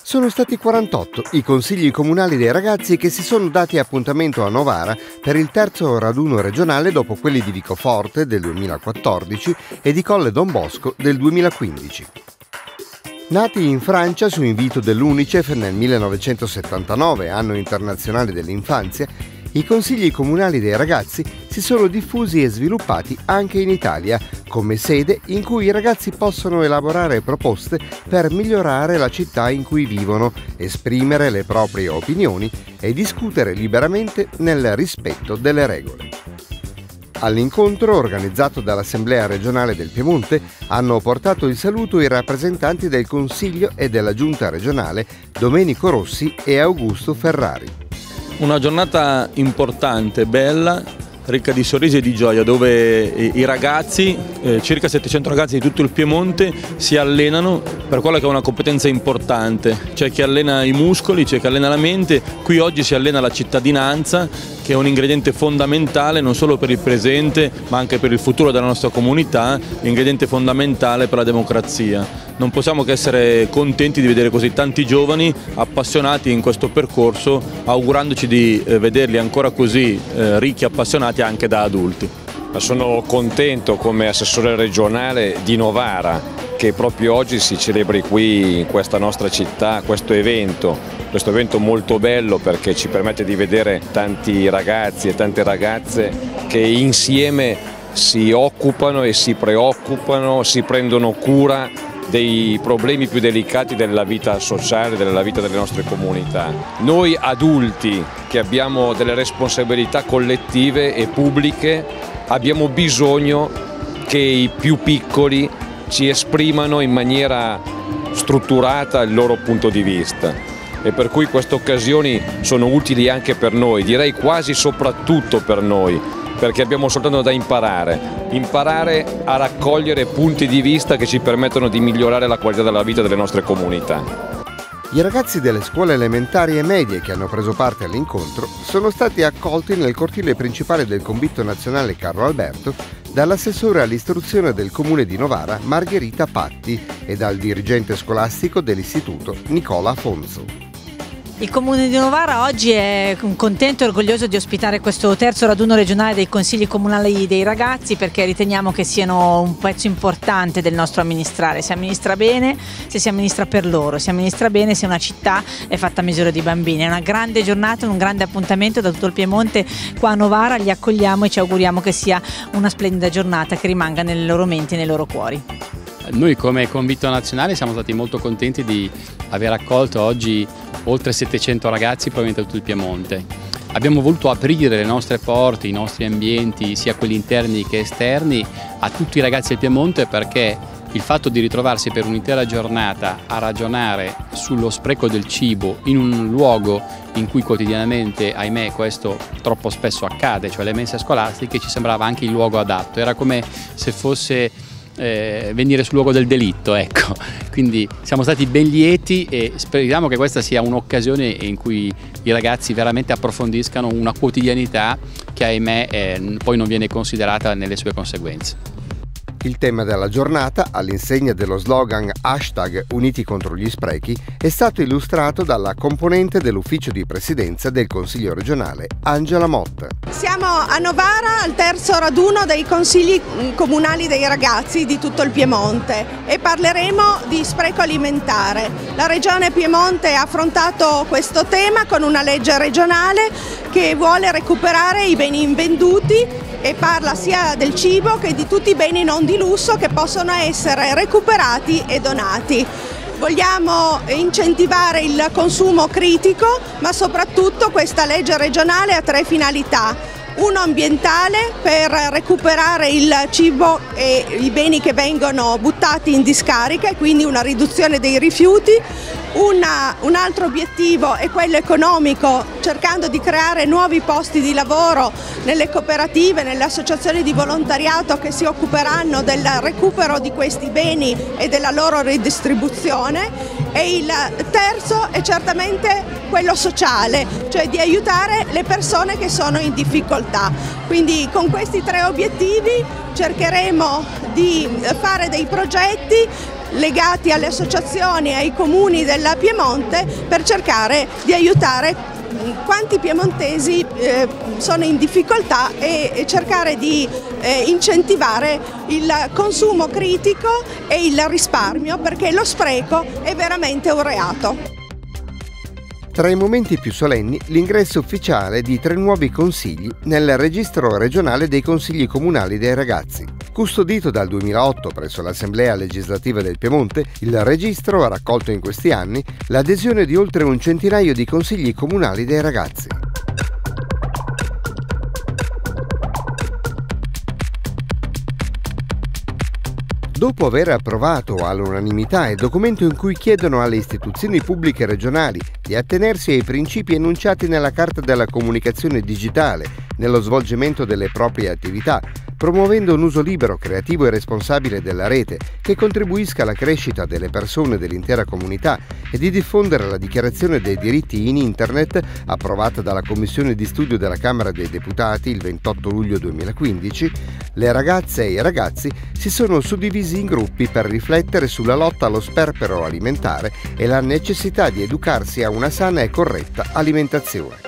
Sono stati 48 i consigli comunali dei ragazzi che si sono dati appuntamento a Novara per il terzo raduno regionale dopo quelli di Vicoforte del 2014 e di Colle Don Bosco del 2015. Nati in Francia su invito dell'UNICEF nel 1979, anno internazionale dell'infanzia, i consigli comunali dei ragazzi si sono diffusi e sviluppati anche in Italia, come sede in cui i ragazzi possono elaborare proposte per migliorare la città in cui vivono, esprimere le proprie opinioni e discutere liberamente nel rispetto delle regole. All'incontro, organizzato dall'Assemblea regionale del Piemonte, hanno portato il saluto i rappresentanti del Consiglio e della Giunta regionale Domenico Rossi e Augusto Ferrari. Una giornata importante, bella, ricca di sorrisi e di gioia, dove i ragazzi, circa 700 ragazzi di tutto il Piemonte, si allenano per quella che è una competenza importante. C'è chi allena i muscoli, c'è chi allena la mente, qui oggi si allena la cittadinanza, che è un ingrediente fondamentale non solo per il presente ma anche per il futuro della nostra comunità, ingrediente fondamentale per la democrazia. Non possiamo che essere contenti di vedere così tanti giovani appassionati in questo percorso, augurandoci di vederli ancora così ricchi e appassionati anche da adulti. Sono contento come assessore regionale di Novara che proprio oggi si celebri qui in questa nostra città questo evento molto bello, perché ci permette di vedere tanti ragazzi e tante ragazze che insieme si occupano e si preoccupano, si prendono cura dei problemi più delicati della vita sociale, della vita delle nostre comunità. Noi adulti che abbiamo delle responsabilità collettive e pubbliche abbiamo bisogno che i più piccoli ci esprimano in maniera strutturata il loro punto di vista, e per cui queste occasioni sono utili anche per noi, direi quasi soprattutto per noi, perché abbiamo soltanto da imparare a raccogliere punti di vista che ci permettono di migliorare la qualità della vita delle nostre comunità. I ragazzi delle scuole elementari e medie che hanno preso parte all'incontro sono stati accolti nel cortile principale del Convitto Nazionale Carlo Alberto dall'assessore all'istruzione del Comune di Novara Margherita Patti e dal dirigente scolastico dell'istituto Nicola Afonso. Il Comune di Novara oggi è contento e orgoglioso di ospitare questo terzo raduno regionale dei consigli comunali dei ragazzi, perché riteniamo che siano un pezzo importante del nostro amministrare. Si amministra bene se si amministra per loro, si amministra bene se una città è fatta a misura di bambini. È una grande giornata, un grande appuntamento da tutto il Piemonte qua a Novara, li accogliamo e ci auguriamo che sia una splendida giornata che rimanga nelle loro menti e nei loro cuori. Noi come Convitto Nazionale siamo stati molto contenti di aver accolto oggi oltre 700 ragazzi provenienti da tutto il Piemonte. Abbiamo voluto aprire le nostre porte, i nostri ambienti, sia quelli interni che esterni, a tutti i ragazzi del Piemonte, perché il fatto di ritrovarsi per un'intera giornata a ragionare sullo spreco del cibo in un luogo in cui quotidianamente, ahimè, questo troppo spesso accade, cioè le mense scolastiche, ci sembrava anche il luogo adatto. Era come se fosse venire sul luogo del delitto, ecco. Quindi siamo stati ben lieti e speriamo che questa sia un'occasione in cui i ragazzi veramente approfondiscano una quotidianità che, ahimè, poi non viene considerata nelle sue conseguenze. Il tema della giornata, all'insegna dello slogan #Uniti contro gli sprechi, è stato illustrato dalla componente dell'ufficio di presidenza del Consiglio regionale, Angela Motta. Siamo a Novara al terzo raduno dei consigli comunali dei ragazzi di tutto il Piemonte e parleremo di spreco alimentare. La Regione Piemonte ha affrontato questo tema con una legge regionale che vuole recuperare i beni invenduti e parla sia del cibo che di tutti i beni non di lusso che possono essere recuperati e donati. Vogliamo incentivare il consumo critico, ma soprattutto questa legge regionale ha 3 finalità. Uno ambientale, per recuperare il cibo e i beni che vengono buttati in discarica, e quindi una riduzione dei rifiuti. Un altro obiettivo è quello economico, cercando di creare nuovi posti di lavoro nelle cooperative, nelle associazioni di volontariato che si occuperanno del recupero di questi beni e della loro ridistribuzione. E il terzo è certamente quello sociale, cioè di aiutare le persone che sono in difficoltà. Quindi con questi 3 obiettivi cercheremo di fare dei progetti legati alle associazioni e ai comuni della Piemonte per cercare di aiutare quanti piemontesi sono in difficoltà e cercare di incentivare il consumo critico e il risparmio, perché lo spreco è veramente un reato. Tra i momenti più solenni, l'ingresso ufficiale di 3 nuovi consigli nel registro regionale dei consigli comunali dei ragazzi. Custodito dal 2008 presso l'Assemblea legislativa del Piemonte, il registro ha raccolto in questi anni l'adesione di oltre un centinaio di consigli comunali dei ragazzi. Dopo aver approvato all'unanimità il documento in cui chiedono alle istituzioni pubbliche regionali di attenersi ai principi enunciati nella Carta della Comunicazione Digitale nello svolgimento delle proprie attività, promuovendo un uso libero, creativo e responsabile della rete che contribuisca alla crescita delle persone dell'intera comunità e di diffondere la Dichiarazione dei diritti in Internet approvata dalla Commissione di studio della Camera dei Deputati il 28 luglio 2015, le ragazze e i ragazzi si sono suddivisi in gruppi per riflettere sulla lotta allo sperpero alimentare e la necessità di educarsi a una sana e corretta alimentazione.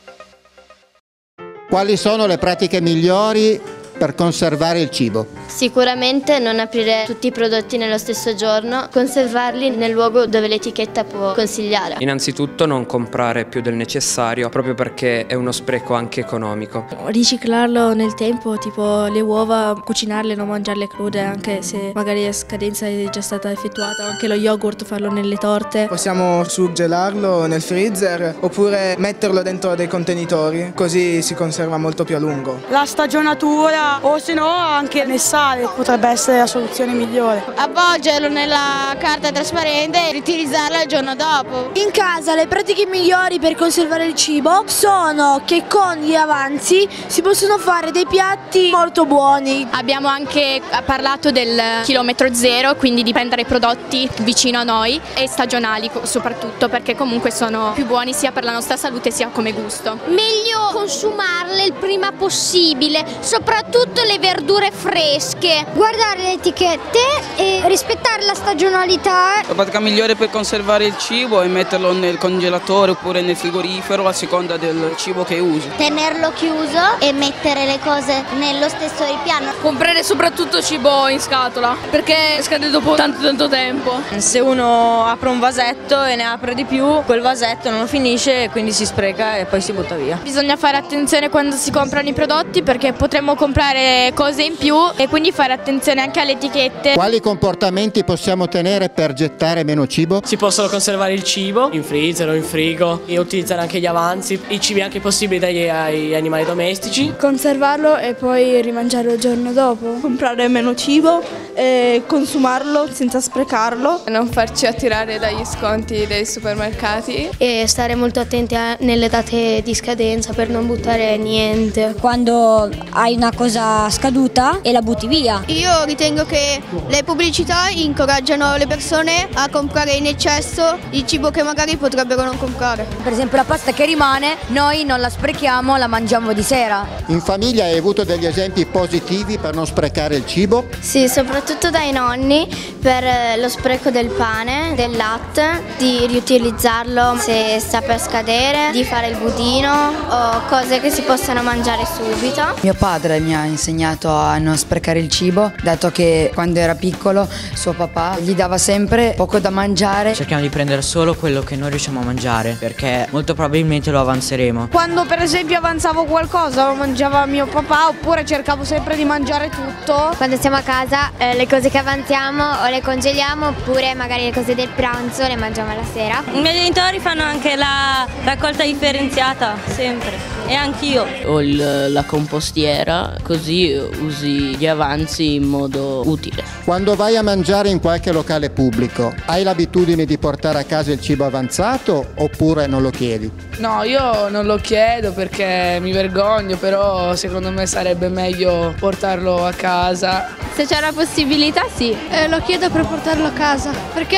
Quali sono le pratiche migliori per conservare il cibo? Sicuramente non aprire tutti i prodotti nello stesso giorno, conservarli nel luogo dove l'etichetta può consigliare. Innanzitutto non comprare più del necessario, proprio perché è uno spreco anche economico. Riciclarlo nel tempo, tipo le uova, cucinarle, non mangiarle crude, anche se magari la scadenza è già stata effettuata, anche lo yogurt farlo nelle torte. Possiamo surgelarlo nel freezer oppure metterlo dentro dei contenitori, così si conserva molto più a lungo. La stagionatura o se no anche nel sale potrebbe essere la soluzione migliore. Avvolgerlo nella carta trasparente e riutilizzarlo il giorno dopo. In casa le pratiche migliori per conservare il cibo sono che con gli avanzi si possono fare dei piatti molto buoni. Abbiamo anche parlato del chilometro zero, quindi di prendere prodotti vicino a noi e stagionali soprattutto, perché comunque sono più buoni sia per la nostra salute sia come gusto. Meglio consumarle il prima possibile, soprattutto le verdure fresche. Guardare le etichette e rispettare la stagionalità. La pratica migliore per conservare il cibo è metterlo nel congelatore oppure nel frigorifero a seconda del cibo che usi. Tenerlo chiuso e mettere le cose nello stesso ripiano. Comprare soprattutto cibo in scatola perché scade dopo tanto tempo. Se uno apre un vasetto e ne apre di più, quel vasetto non lo finisce e quindi si spreca e poi si butta via. Bisogna fare attenzione quando si comprano i prodotti perché potremmo comprare cose in più e quindi fare attenzione anche alle etichette. Quali comportamenti possiamo tenere per gettare meno cibo? Si possono conservare il cibo in freezer o in frigo e utilizzare anche gli avanzi, i cibi anche possibili agli animali domestici. Conservarlo e poi rimangiarlo il giorno dopo. Comprare meno cibo e consumarlo senza sprecarlo. Non farci attirare dagli sconti dei supermercati. E stare molto attenti nelle date di scadenza per non buttare niente. Quando hai una cosa scaduta e la butti via. Io ritengo che le pubblicità incoraggiano le persone a comprare in eccesso il cibo che magari potrebbero non comprare. Per esempio la pasta che rimane noi non la sprechiamo, la mangiamo di sera. In famiglia hai avuto degli esempi positivi per non sprecare il cibo? Sì, soprattutto dai nonni per lo spreco del pane, del latte, di riutilizzarlo se sta per scadere, di fare il budino o cose che si possano mangiare subito. Mio padre mi ha insegnato a non sprecare il cibo, dato che quando era piccolo suo papà gli dava sempre poco da mangiare. Cerchiamo di prendere solo quello che noi riusciamo a mangiare, perché molto probabilmente lo avanzeremo. Quando per esempio avanzavo qualcosa lo mangiava mio papà, oppure cercavo sempre di mangiare tutto. Quando siamo a casa le cose che avanziamo o le congeliamo, oppure magari le cose del pranzo le mangiamo la sera. I miei genitori fanno anche la raccolta differenziata, sempre. E anch'io. Ho la compostiera, così usi gli avanzi in modo utile. Quando vai a mangiare in qualche locale pubblico, hai l'abitudine di portare a casa il cibo avanzato oppure non lo chiedi? No, io non lo chiedo perché mi vergogno, però secondo me sarebbe meglio portarlo a casa. Se c'è la possibilità sì. Lo chiedo per portarlo a casa, perché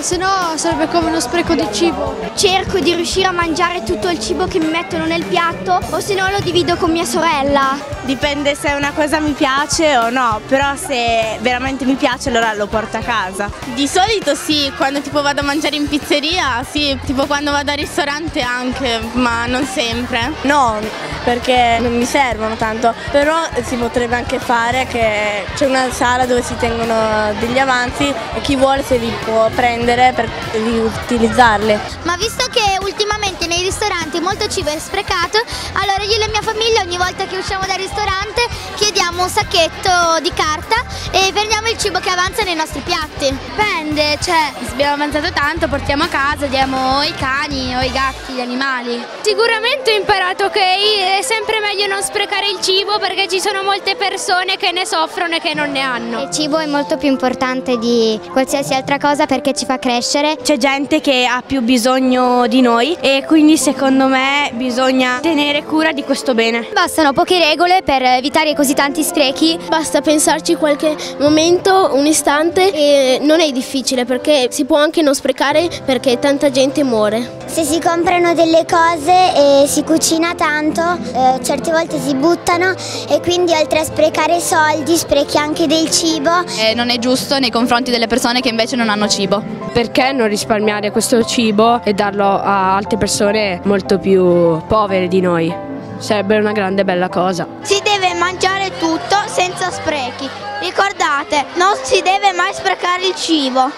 se no sarebbe come uno spreco di cibo. Cerco di riuscire a mangiare tutto il cibo che mi mettono nel piatto o se no lo divido con mia sorella. Dipende se una cosa mi piace o no, però se veramente mi piace allora lo porto a casa. Di solito sì, quando tipo vado a mangiare in pizzeria, sì, tipo quando vado al ristorante anche, ma non sempre. No, perché non mi servono tanto, però si potrebbe anche fare che c'è una sala dove si tengono degli avanzi e chi vuole se li può prendere per riutilizzarli. Ma visto che ultimamente nei ristoranti molto cibo è sprecato, allora io e la mia famiglia ogni volta che usciamo dal ristorante chiediamo un sacchetto di carta e prendiamo il cibo che avanza nei nostri piatti. Dipende, cioè se abbiamo avanzato tanto portiamo a casa, diamo i cani o i gatti, gli animali. Sicuramente ho imparato che è sempre meglio non sprecare il cibo perché ci sono molte persone che ne soffrono e che non ne hanno. Il cibo è molto più importante di qualsiasi altra cosa perché ci fa crescere. C'è gente che ha più bisogno di noi e quindi secondo me bisogna tenere cura di questo bene. Bastano poche regole per evitare così tanti sprechi. Basta pensarci qualche momento, un istante e non è difficile perché si può anche non sprecare perché tanta gente muore. Se si comprano delle cose e si cucina tanto, certe volte si buttano e quindi oltre a sprecare soldi sprechi anche del cibo. Non è giusto nei confronti delle persone che invece non hanno cibo. Perché non risparmiare questo cibo e darlo a altre persone molto più povere di noi? Sarebbe una grande bella cosa. Si deve mangiare tutto senza sprechi. Ricordate, non si deve mai sprecare il cibo.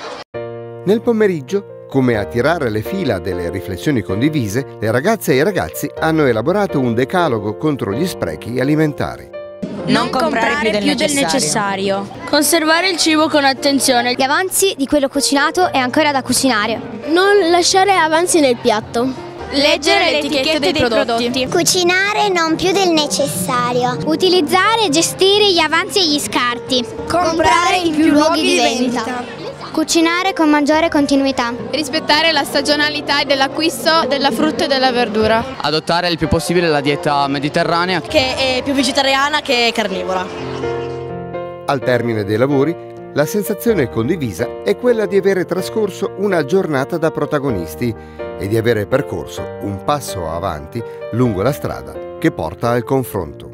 Nel pomeriggio, come a tirare le fila delle riflessioni condivise, le ragazze e i ragazzi hanno elaborato un decalogo contro gli sprechi alimentari. Non comprare più del necessario. Conservare il cibo con attenzione. Gli avanzi di quello cucinato è ancora da cucinare. Non lasciare avanzi nel piatto. Leggere le etichette dei prodotti. Cucinare non più del necessario. Utilizzare e gestire gli avanzi e gli scarti. Comprare in più luoghi di vendita. Cucinare con maggiore continuità. Rispettare la stagionalità dell'acquisto della frutta e della verdura. Adottare il più possibile la dieta mediterranea, che è più vegetariana che carnivora. Al termine dei lavori, la sensazione condivisa è quella di avere trascorso una giornata da protagonisti e di avere percorso un passo avanti lungo la strada che porta al confronto.